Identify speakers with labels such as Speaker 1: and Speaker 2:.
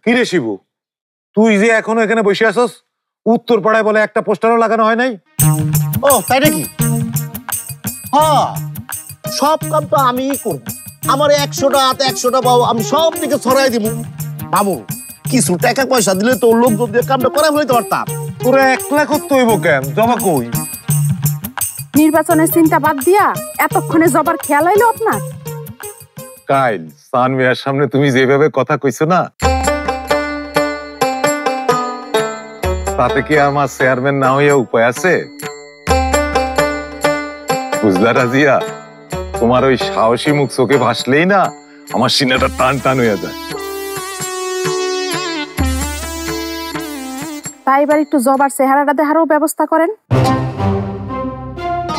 Speaker 1: কিরে শিবু, তুই যে এখনো এখানে বসে আছস, উত্তর পাড়ায় বলে একটা পোস্টারও লাগানো হয় নাই?
Speaker 2: ও তাই নাকি? হ্যাঁ, সব কাম তো আমিই করবো। আমার 100টা হাত 100টা পাও, আমি সব দিকে ছড়াই দিব। বাবু, কিছু টাকা পয়সা দিলে তো লোকজন দিয়ে কামটা করা হইতে পারতাম।
Speaker 1: তোরা একলা করতে হইব কেন? জমা কই?
Speaker 3: নির্বাচনের চিন্তা বাদ দিয়া এতক্ষণে জবার খেয়াল হইলো আপনার?
Speaker 1: কাইল সান মিয়ার সামনে তুমি যেভাবে কথা কইছো না, তাতে কি আমার চেয়ারম্যান না হইয়া উপায় আছে? বুঝলা রাজিয়া, তোমার ওই সাহসী মুখ চোখে ভাসলেই না আমার সিনাটা টান টান হইয়া যায়।
Speaker 3: তাই এবার একটু জবার চেহারাটা দেখারও ব্যবস্থা করেন।